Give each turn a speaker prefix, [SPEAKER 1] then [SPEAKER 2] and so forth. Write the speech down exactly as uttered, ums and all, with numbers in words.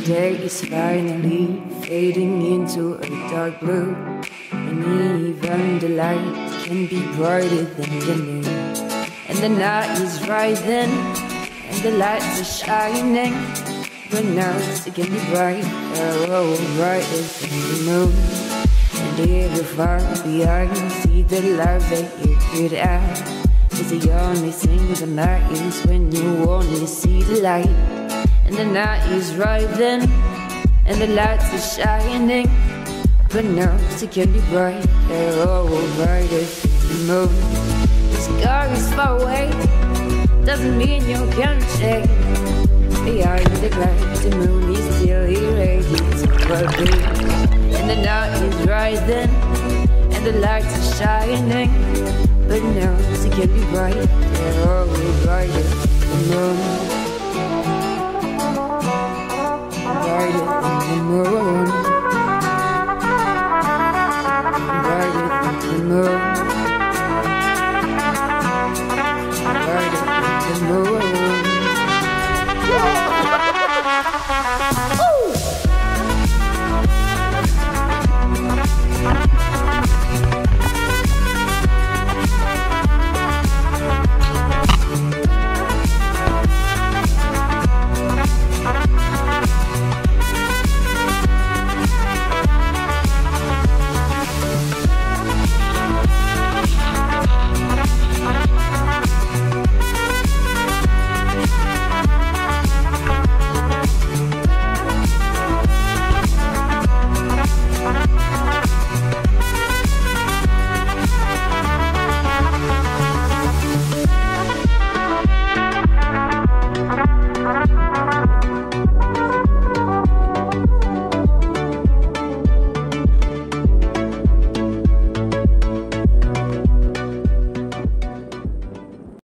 [SPEAKER 1] day is finally fading into a dark blue, and even the light can be brighter than the moon. And the night is rising, and the lights are shining, but now it can be bright, oh, brighter than the moon. And if you're far behind, see the love that you could have. It's the only thing that matters when you only see the light. And the night is rising, and the lights are shining, but now it can be bright, oh, brighter than the moon. The sky is far away, doesn't mean you can't shake. Behind the clouds, the moon is still irradiating for me. And the night is rising, and the lights are shining, but now it can be bright, oh, brighter than the moon. Brighter than the moon. Brighter than the moon. Brighter than the moon.